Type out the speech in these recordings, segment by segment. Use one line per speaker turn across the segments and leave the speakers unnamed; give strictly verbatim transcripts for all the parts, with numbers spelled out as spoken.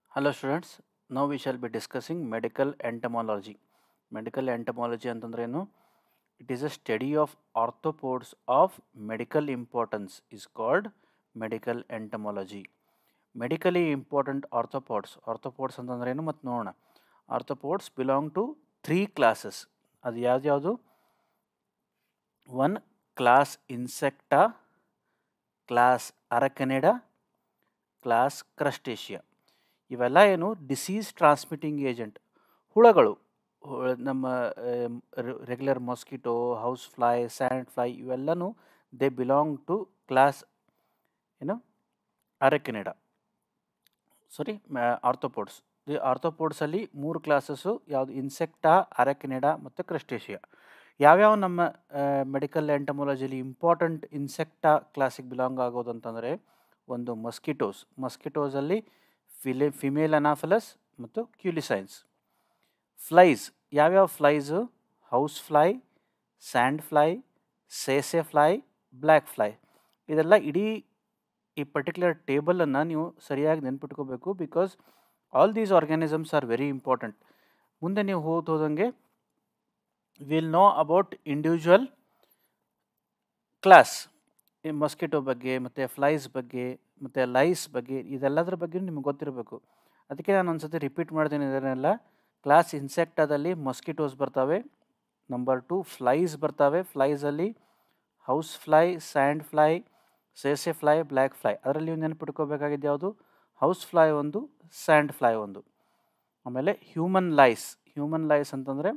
Hello students, now we shall be discussing medical entomology. Medical entomology ಅಂತಂದ್ರೆ ಏನು? It is a study of arthropods of medical importance is called medical entomology. Medically important arthropods. Arthropods ಅಂತಂದ್ರೆ ಏನು ಮತ್ತು ನೋಡೋಣ. Arthropods belong to three classes. ಅದು ಯಾವ್ದು? One class Insecta, class Arachnida, class Crustacea. ಇವೆಲ್ಲ ಏನು ಡಿಸೀಸ್ ಟ್ರಾನ್ಸ್ಮಿಟಿಂಗ್ ಏಜೆಂಟ್ ಹುಳಗಳು ನಮ್ಮ regular mosquito house fly sand fly ಇವೆಲ್ಲನೂ ದೇ ಬಿಲಾಂಗ್ ಟು ಕ್ಲಾಸ್ ಏನು ಅರೆಕಿನಿಡಾ ಸಾರಿ ಆರ್ಥೋಪೋಡ್ಸ್ ಈ ಆರ್ಥೋಪೋಡ್ಸಲ್ಲಿ ಮೂರು ಕ್ಲಾಸಸ್ಸು ಯಾವುದು ಇನ್ಸೆಕ್ಟಾ ಅರೆಕಿನಿಡಾ ಮತ್ತು ಕ್ರಸ್ಟೇಷಿಯಾ ಯಾವ್ಯಾವ ನಮ್ಮ ಮೆಡಿಕಲ್ ಎಂಟಮೊಲಜಿಲಿ ಇಂಪಾರ್ಟೆಂಟ್ ಇನ್ಸೆಕ್ಟಾ ಕ್ಲಾಸಿಗೆ ಬಿಲಾಂಗ್ ಆಗೋದು ಅಂತಂದರೆ ಒಂದು ಮಸ್ಕಿಟೋಸ್ ಮಸ್ಕಿಟೋಸಲ್ಲಿ ಫಿಲೆ ಫಿಮೇಲ್ ಅನಾಫಲಸ್ ಮತ್ತು ಕ್ಯೂಲಿಸೈನ್ಸ್ ಫ್ಲೈಸ್ ಯಾವ್ಯಾವ flies house fly sand fly ಸೇಸೆ ಫ್ಲೈ ಬ್ಲ್ಯಾಕ್ ಫ್ಲೈ ಇದೆಲ್ಲ ಇಡೀ ಈ ಪರ್ಟಿಕ್ಯುಲರ್ ಟೇಬಲನ್ನು ನೀವು ಸರಿಯಾಗಿ ನೆನ್ಪಿಟ್ಕೋಬೇಕು because all these organisms are very important ಮುಂದೆ ನೀವು ಹೋದ ಹೋದಂಗೆ will know about individual class ಈ ಮಸ್ಕಿಟೋ ಬಗ್ಗೆ ಮತ್ತು ಫ್ಲೈಸ್ ಬಗ್ಗೆ ಮತ್ತು ಲೈಸ್ ಬಗ್ಗೆ ಇದೆಲ್ಲದರ ಬಗ್ಗೆ ನಿಮ್ಗೆ ಗೊತ್ತಿರಬೇಕು ಅದಕ್ಕೆ ನಾನು ಒಂದು ಸತಿ ರಿಪೀಟ್ ಮಾಡ್ತೀನಿ ಇದನ್ನೆಲ್ಲ ಕ್ಲಾಸ್ ಇನ್ಸೆಕ್ಟಾದಲ್ಲಿ ಮಸ್ಕಿಟೋಸ್ ಬರ್ತವೆ ನಂಬರ್ ಟು ಫ್ಲೈಸ್ ಬರ್ತವೆ ಫ್ಲೈಸಲ್ಲಿ ಹೌಸ್ ಫ್ಲೈ ಸ್ಯಾಂಡ್ ಫ್ಲೈ ಸೇಸೆ ಫ್ಲೈ ಬ್ಲ್ಯಾಕ್ ಫ್ಲೈ ಅದರಲ್ಲಿ ನೀವು ನೆನಪಿಟ್ಕೋಬೇಕಾಗಿದ್ದು ಯಾವುದು ಹೌಸ್ ಫ್ಲೈ ಒಂದು ಸ್ಯಾಂಡ್ ಫ್ಲೈ ಒಂದು ಆಮೇಲೆ ಹ್ಯೂಮನ್ ಲೈಸ್ ಹ್ಯೂಮನ್ ಲೈಸ್ ಅಂತಂದರೆ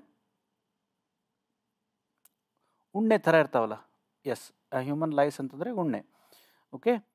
ಉಣ್ಣೆ ಥರ ಇರ್ತಾವಲ್ಲ ಎಸ್ ಹ್ಯೂಮನ್ ಲೈಸ್ ಅಂತಂದರೆ ಉಣ್ಣೆ ಓಕೆ